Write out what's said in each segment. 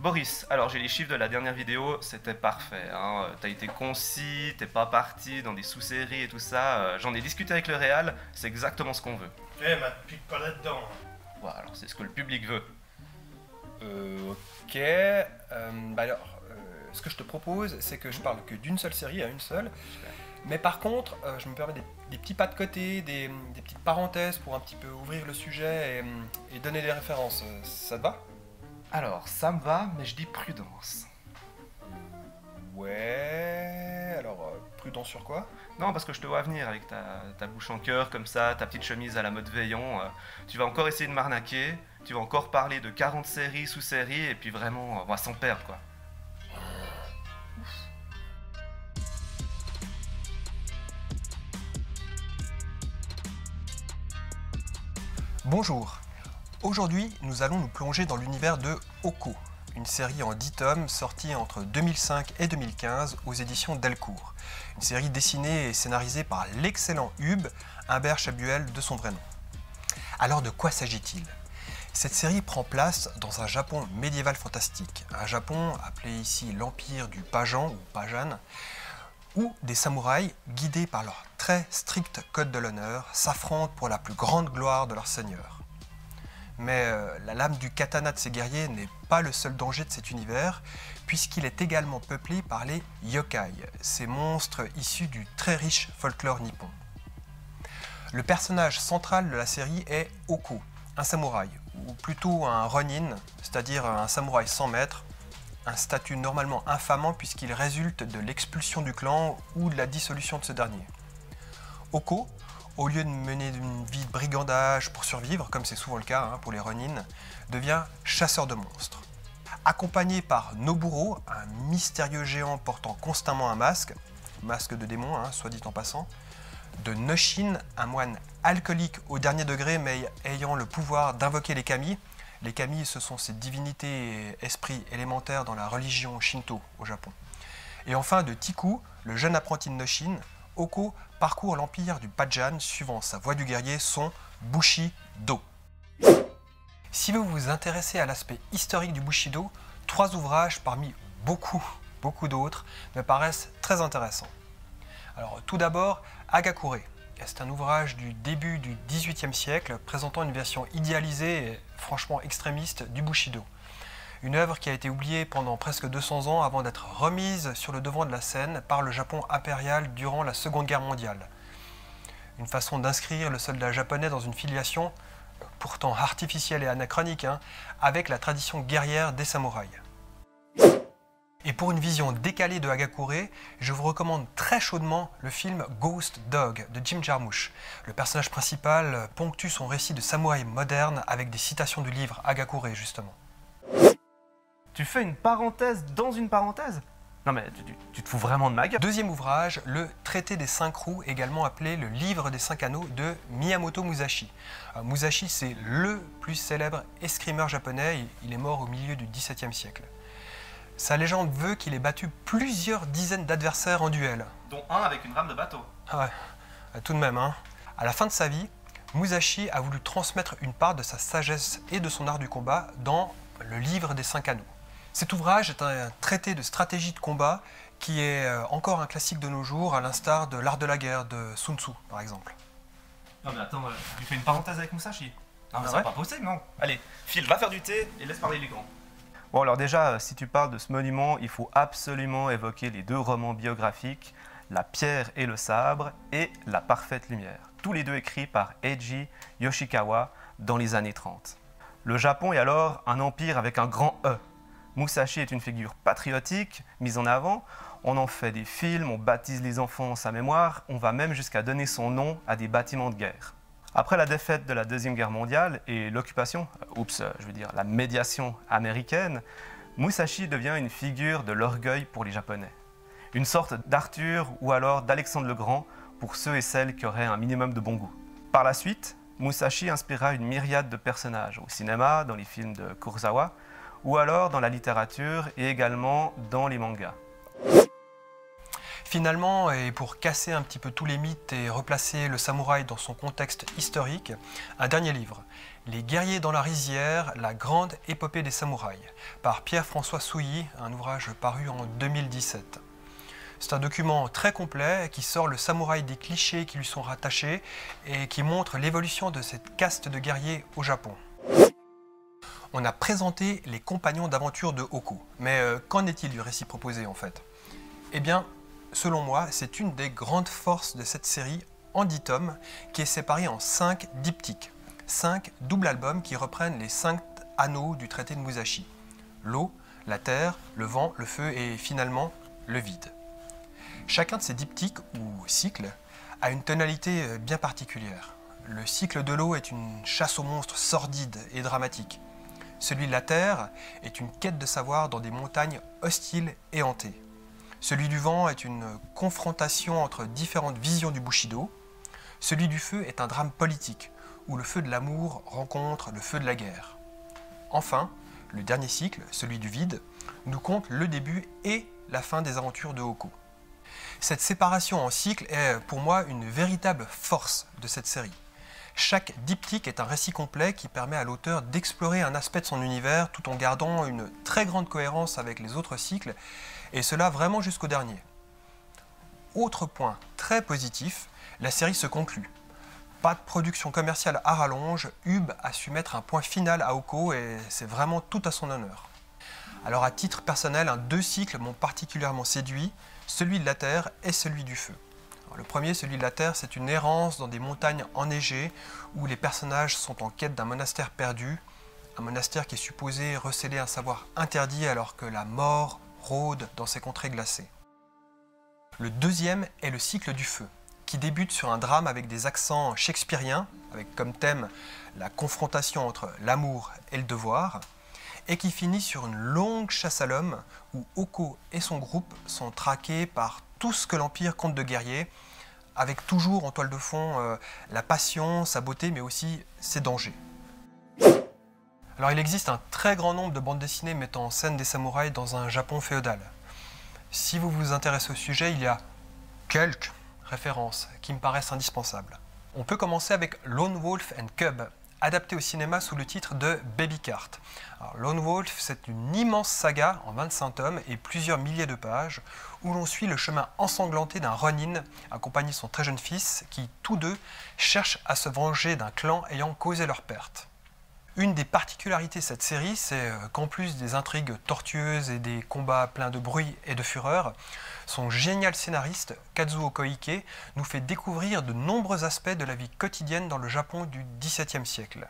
Boris, alors j'ai les chiffres de la dernière vidéo, c'était parfait, hein. T'as été concis, t'es pas parti dans des sous-séries et tout ça. J'en ai discuté avec le Réal, c'est exactement ce qu'on veut. Eh, ma pique pas là-dedans. Ouais, alors c'est ce que le public veut. Ok. Ce que je te propose, c'est que je parle que d'une seule série, à une seule. Mais par contre, je me permets des petits pas de côté, des petites parenthèses pour un petit peu ouvrir le sujet et donner des références. Ça te va? Alors, ça me va, mais je dis prudence. Ouais. Alors, prudent sur quoi? Non, parce que je te vois venir avec ta bouche en cœur comme ça, ta petite chemise à la mode Veillon. Tu vas encore essayer de m'arnaquer, tu vas encore parler de 40 séries, sous-séries, et puis vraiment, on va s'en perdre, quoi. Bonjour. Aujourd'hui, nous allons nous plonger dans l'univers de Oko, une série en 10 tomes sortie entre 2005 et 2015 aux éditions Delcourt. Une série dessinée et scénarisée par l'excellent Hub, Humbert Chabuel de son vrai nom. Alors de quoi s'agit-il? Cette série prend place dans un Japon médiéval fantastique, un Japon appelé ici l'Empire du Pajan ou Pajan, où des samouraïs, guidés par leur très strict code de l'honneur, s'affrontent pour la plus grande gloire de leur seigneur. Mais la lame du katana de ces guerriers n'est pas le seul danger de cet univers, puisqu'il est également peuplé par les yokai, ces monstres issus du très riche folklore nippon. Le personnage central de la série est Oko, un samouraï, ou plutôt un ronin, c'est-à-dire un samouraï sans maître, un statut normalement infamant puisqu'il résulte de l'expulsion du clan ou de la dissolution de ce dernier. Oko, au lieu de mener une vie de brigandage pour survivre, comme c'est souvent le cas pour les Ronin, devient chasseur de monstres. Accompagné par Noburo, un mystérieux géant portant constamment un masque de démon, soit dit en passant, de Noshin, un moine alcoolique au dernier degré mais ayant le pouvoir d'invoquer les kami. Les kami, ce sont ces divinités et esprits élémentaires dans la religion Shinto au Japon. Et enfin de Tiku, le jeune apprenti de Noshin, Oko parcourt l'empire du Pajan suivant sa voie du guerrier, son Bushido. Si vous vous intéressez à l'aspect historique du Bushido, 3 ouvrages parmi beaucoup d'autres me paraissent très intéressants. Alors tout d'abord, Hagakure. C'est un ouvrage du début du XVIIIe siècle présentant une version idéalisée et franchement extrémiste du Bushido. Une œuvre qui a été oubliée pendant presque 200 ans avant d'être remise sur le devant de la scène par le Japon impérial durant la Seconde Guerre mondiale. Une façon d'inscrire le soldat japonais dans une filiation, pourtant artificielle et anachronique, avec la tradition guerrière des samouraïs. Et pour une vision décalée de Hagakure, je vous recommande très chaudement le film Ghost Dog de Jim Jarmusch. Le personnage principal ponctue son récit de samouraï moderne avec des citations du livre Hagakure justement. Tu fais une parenthèse dans une parenthèse? Non mais tu te fous vraiment de ma gueule. Deuxième ouvrage, le Traité des 5 roues, également appelé le Livre des 5 anneaux de Miyamoto Musashi. Musashi, c'est le plus célèbre escrimeur japonais, il est mort au milieu du XVIIe siècle. Sa légende veut qu'il ait battu plusieurs dizaines d'adversaires en duel. Dont un avec une rame de bateau. Ah ouais, tout de même. À la fin de sa vie, Musashi a voulu transmettre une part de sa sagesse et de son art du combat dans le Livre des 5 anneaux. Cet ouvrage est un traité de stratégie de combat qui est encore un classique de nos jours, à l'instar de l'art de la guerre de Sun Tzu, par exemple. Non mais attends, tu fais une parenthèse avec Musashi? Non mais Ah c'est ouais? pas possible, non. Allez, Phil, va faire du thé et laisse parler les grands. Bon alors déjà, si tu parles de ce monument, il faut absolument évoquer les 2 romans biographiques, La pierre et le sabre et La parfaite lumière, tous les 2 écrits par Eiji Yoshikawa dans les années 30. Le Japon est alors un empire avec un grand E. Musashi est une figure patriotique, mise en avant, on en fait des films, on baptise les enfants en sa mémoire, on va même jusqu'à donner son nom à des bâtiments de guerre. Après la défaite de la Deuxième Guerre mondiale et l'occupation, la médiation américaine, Musashi devient une figure de l'orgueil pour les Japonais. Une sorte d'Arthur ou alors d'Alexandre le Grand pour ceux et celles qui auraient un minimum de bon goût. Par la suite, Musashi inspira une myriade de personnages au cinéma, dans les films de Kurosawa, ou alors dans la littérature et également dans les mangas. Finalement, et pour casser un petit peu tous les mythes et replacer le samouraï dans son contexte historique, un dernier livre, Les guerriers dans la rizière, la grande épopée des samouraïs, par Pierre-François Souilly, un ouvrage paru en 2017. C'est un document très complet qui sort le samouraï des clichés qui lui sont rattachés et qui montre l'évolution de cette caste de guerriers au Japon. On a présenté les compagnons d'aventure de Hoko, mais qu'en est-il du récit proposé en fait? Eh bien, selon moi, c'est une des grandes forces de cette série en 10 tomes qui est séparée en 5 diptyques, 5 doubles albums qui reprennent les 5 anneaux du traité de Musashi. L'eau, la terre, le vent, le feu et finalement le vide. Chacun de ces diptyques ou cycles a une tonalité bien particulière. Le cycle de l'eau est une chasse aux monstres sordide et dramatique. Celui de la terre est une quête de savoir dans des montagnes hostiles et hantées. Celui du vent est une confrontation entre différentes visions du Bushido. Celui du feu est un drame politique, où le feu de l'amour rencontre le feu de la guerre. Enfin, le dernier cycle, celui du vide, nous conte le début et la fin des aventures de Hoko. Cette séparation en cycles est pour moi une véritable force de cette série. Chaque diptyque est un récit complet qui permet à l'auteur d'explorer un aspect de son univers tout en gardant une très grande cohérence avec les autres cycles, et cela vraiment jusqu'au dernier. Autre point très positif, la série se conclut. Pas de production commerciale à rallonge, Ub a su mettre un point final à Hoko et c'est vraiment tout à son honneur. Alors à titre personnel, 2 cycles m'ont particulièrement séduit, celui de la terre et celui du feu. Le premier, celui de la terre, c'est une errance dans des montagnes enneigées où les personnages sont en quête d'un monastère perdu, un monastère qui est supposé recéler un savoir interdit alors que la mort rôde dans ces contrées glacées. Le deuxième est le cycle du feu, qui débute sur un drame avec des accents shakespeariens, avec comme thème la confrontation entre l'amour et le devoir, et qui finit sur une longue chasse à l'homme où Hoko et son groupe sont traqués par tout ce que l'Empire compte de guerriers, avec toujours en toile de fond la passion, sa beauté, mais aussi ses dangers. Alors il existe un très grand nombre de bandes dessinées mettant en scène des samouraïs dans un Japon féodal. Si vous vous intéressez au sujet, il y a quelques références qui me paraissent indispensables. On peut commencer avec Lone Wolf and Cub, adapté au cinéma sous le titre de Baby Cart. Alors, Lone Wolf, c'est une immense saga en 25 tomes et plusieurs milliers de pages où l'on suit le chemin ensanglanté d'un Ronin accompagné de son très jeune fils qui, tous deux, cherchent à se venger d'un clan ayant causé leur perte. Une des particularités de cette série, c'est qu'en plus des intrigues tortueuses et des combats pleins de bruit et de fureur, son génial scénariste, Kazuo Koike, nous fait découvrir de nombreux aspects de la vie quotidienne dans le Japon du XVIIe siècle.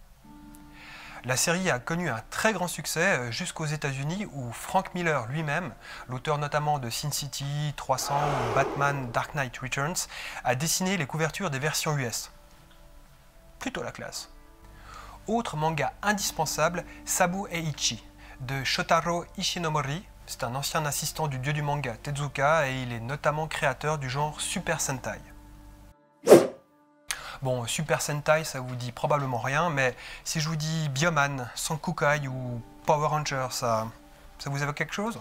La série a connu un très grand succès jusqu'aux États-Unis où Frank Miller lui-même, l'auteur notamment de Sin City, 300 ou Batman Dark Knight Returns, a dessiné les couvertures des versions US. Plutôt la classe. Autre manga indispensable, Sabo Eiichi, de Shotaro Ishinomori. C'est un ancien assistant du dieu du manga Tezuka et il est notamment créateur du genre Super Sentai. Bon, Super Sentai, ça vous dit probablement rien, mais si je vous dis Bioman, Sankukai ou Power Rangers, ça vous évoque quelque chose?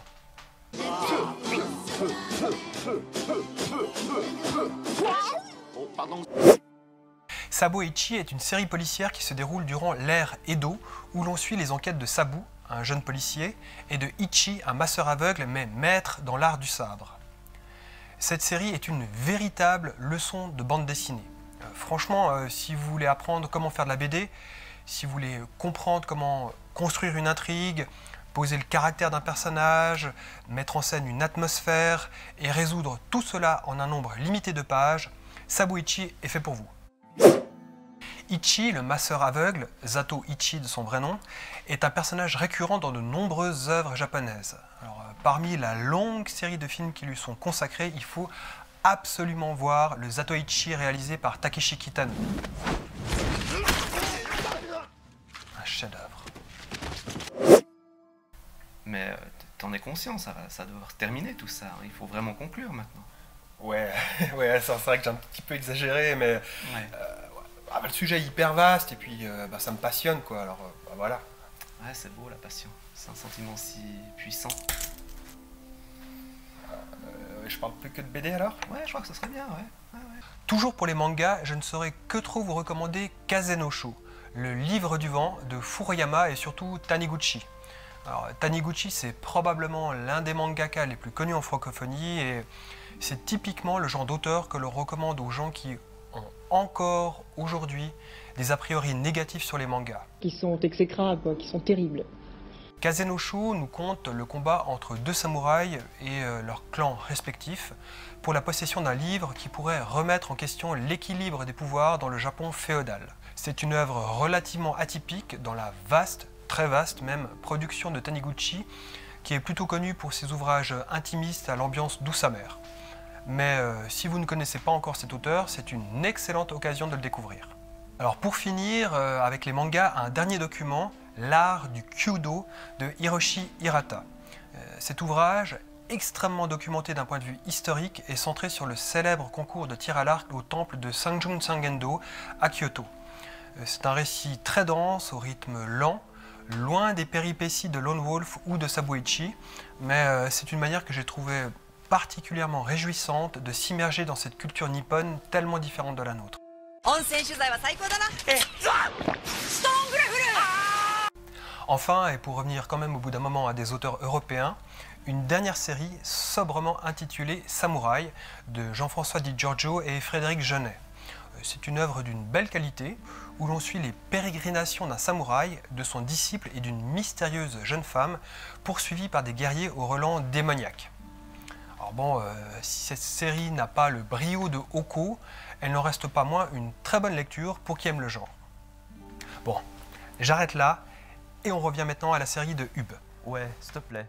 Sabo Eiichi est une série policière qui se déroule durant l'ère Edo, où l'on suit les enquêtes de Sabu, un jeune policier, et de Ichi, un masseur aveugle mais maître dans l'art du sabre. Cette série est une véritable leçon de bande dessinée. Franchement, si vous voulez apprendre comment faire de la BD, si vous voulez comprendre comment construire une intrigue, poser le caractère d'un personnage, mettre en scène une atmosphère et résoudre tout cela en un nombre limité de pages, Sabo Eiichi est fait pour vous. Ichi, le masseur aveugle, Zato Ichi de son vrai nom, est un personnage récurrent dans de nombreuses œuvres japonaises. Alors, parmi la longue série de films qui lui sont consacrés, il faut absolument voir le Zato Ichi réalisé par Takeshi Kitano. Un chef-d'œuvre. Mais t'en es conscient, ça doit se terminer tout ça. Il faut vraiment conclure maintenant. Ouais, c'est vrai que j'ai un petit peu exagéré, mais Ouais. Le sujet est hyper vaste et puis ça me passionne, quoi. Alors voilà. Ouais, c'est beau la passion. C'est un sentiment si puissant. Je parle plus que de BD alors? Ouais, je crois que ce serait bien, ouais. Toujours pour les mangas, je ne saurais que trop vous recommander Kazenosho, le livre du vent de Furuyama et surtout Taniguchi. Alors, Taniguchi, c'est probablement l'un des mangaka les plus connus en francophonie et c'est typiquement le genre d'auteur que l'on recommande aux gens qui ont encore aujourd'hui des a priori négatifs sur les mangas. Qui sont exécrables, quoi, qui sont terribles. Kazenosho nous conte le combat entre deux samouraïs et leurs clans respectifs pour la possession d'un livre qui pourrait remettre en question l'équilibre des pouvoirs dans le Japon féodal. C'est une œuvre relativement atypique dans la vaste, très vaste même, production de Taniguchi, qui est plutôt connu pour ses ouvrages intimistes à l'ambiance douce amère. Mais si vous ne connaissez pas encore cet auteur, c'est une excellente occasion de le découvrir. Alors pour finir, avec les mangas, un dernier document, L'art du Kyudo de Hiroshi Hirata. Cet ouvrage, extrêmement documenté d'un point de vue historique, est centré sur le célèbre concours de tir à l'arc au temple de Sanjun Sangendo à Kyoto. C'est un récit très dense, au rythme lent, loin des péripéties de Lone Wolf ou de Sabuichi, mais c'est une manière que j'ai trouvée particulièrement réjouissante de s'immerger dans cette culture nippone tellement différente de la nôtre. Enfin, et pour revenir quand même au bout d'un moment à des auteurs européens, une dernière série sobrement intitulée Samouraï de Jean-François Di Giorgio et Frédéric Genet. C'est une œuvre d'une belle qualité où l'on suit les pérégrinations d'un samouraï, de son disciple et d'une mystérieuse jeune femme poursuivie par des guerriers au relent démoniaque. Alors bon, si cette série n'a pas le brio de Hoko, elle n'en reste pas moins une très bonne lecture pour qui aime le genre. Bon, j'arrête là et on revient maintenant à la série de Ub. Ouais, s'il te plaît.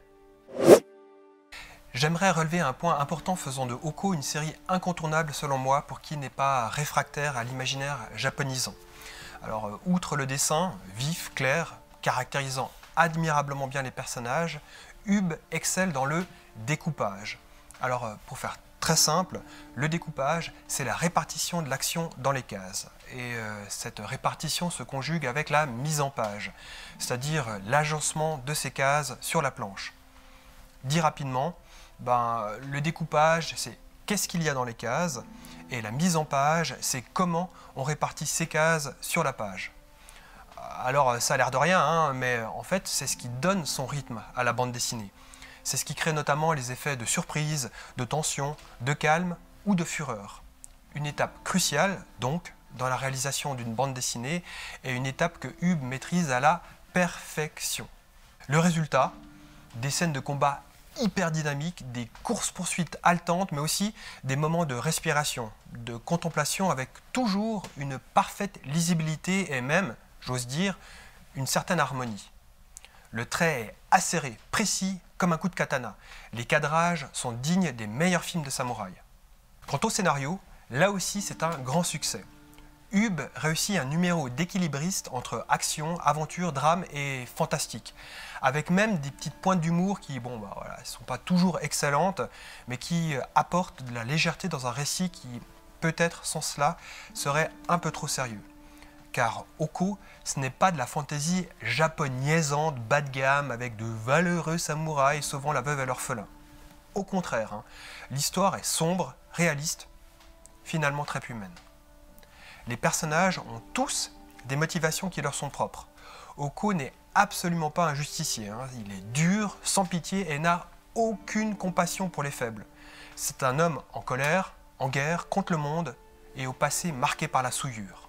J'aimerais relever un point important faisant de Hoko une série incontournable selon moi pour qui n'est pas réfractaire à l'imaginaire japonisant. Alors, outre le dessin, vif, clair, caractérisant admirablement bien les personnages, Ub excelle dans le découpage. Alors, pour faire très simple, le découpage, c'est la répartition de l'action dans les cases. Et cette répartition se conjugue avec la mise en page, c'est-à-dire l'agencement de ces cases sur la planche. Dit rapidement, le découpage, c'est qu'est-ce qu'il y a dans les cases, et la mise en page, c'est comment on répartit ces cases sur la page. Alors, ça a l'air de rien, hein, mais en fait, c'est ce qui donne son rythme à la bande dessinée. C'est ce qui crée notamment les effets de surprise, de tension, de calme ou de fureur. Une étape cruciale, donc, dans la réalisation d'une bande dessinée, et une étape que Ub maîtrise à la perfection. Le résultat, des scènes de combat hyper dynamiques, des courses-poursuites haletantes, mais aussi des moments de respiration, de contemplation avec toujours une parfaite lisibilité et même, j'ose dire, une certaine harmonie. Le trait est acéré, précis, comme un coup de katana. Les cadrages sont dignes des meilleurs films de samouraï. Quant au scénario, là aussi c'est un grand succès. Ub réussit un numéro d'équilibriste entre action, aventure, drame et fantastique, avec même des petites pointes d'humour qui, ne sont pas toujours excellentes, mais qui apportent de la légèreté dans un récit qui, peut-être sans cela, serait un peu trop sérieux. Car Hoko, ce n'est pas de la fantaisie japonaisante bas de gamme avec de valeureux samouraïs sauvant la veuve et l'orphelin. Au contraire, l'histoire est sombre, réaliste, finalement très humaine. Les personnages ont tous des motivations qui leur sont propres. Hoko n'est absolument pas un justicier, il est dur, sans pitié et n'a aucune compassion pour les faibles. C'est un homme en colère, en guerre, contre le monde et au passé marqué par la souillure.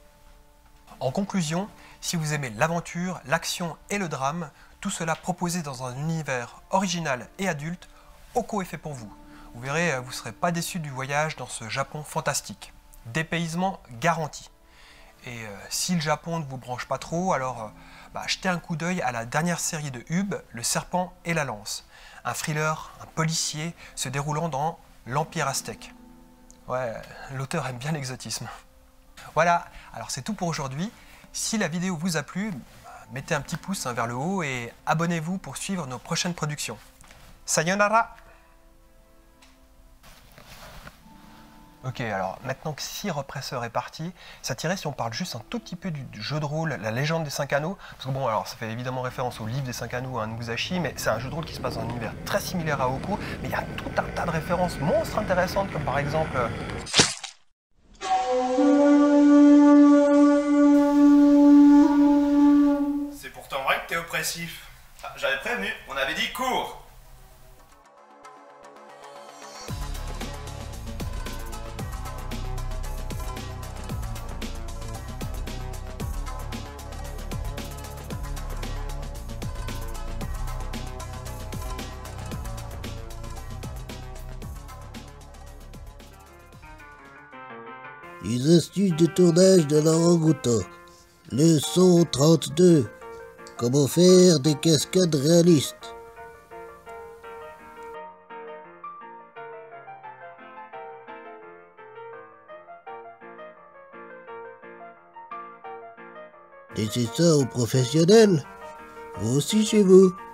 En conclusion, si vous aimez l'aventure, l'action et le drame, tout cela proposé dans un univers original et adulte, Hoko est fait pour vous. Vous verrez, vous ne serez pas déçus du voyage dans ce Japon fantastique. Dépaysement garanti. Et si le Japon ne vous branche pas trop, alors jetez un coup d'œil à la dernière série de Ub, Le Serpent et la Lance. Un thriller, un policier se déroulant dans l'Empire aztèque. Ouais, l'auteur aime bien l'exotisme. Voilà, alors c'est tout pour aujourd'hui. Si la vidéo vous a plu, mettez un petit pouce vers le haut et abonnez-vous pour suivre nos prochaines productions. Sayonara! Ok, alors maintenant que Sir Oppressor est parti, ça tirait si on parle juste un tout petit peu du jeu de rôle La Légende des 5 Anneaux. Parce que bon, alors ça fait évidemment référence au livre des 5 Anneaux, à Musashi, mais c'est un jeu de rôle qui se passe dans un univers très similaire à Oko. Mais il y a tout un tas de références monstres intéressantes, comme par exemple. C'est pourtant vrai que t'es oppressif. Ah, j'avais prévenu, on avait dit cours. Les astuces de tournage de l'orang-outan. Leçon 32. Comment faire des cascades réalistes. Laissez ça aux professionnels. Vous aussi chez vous.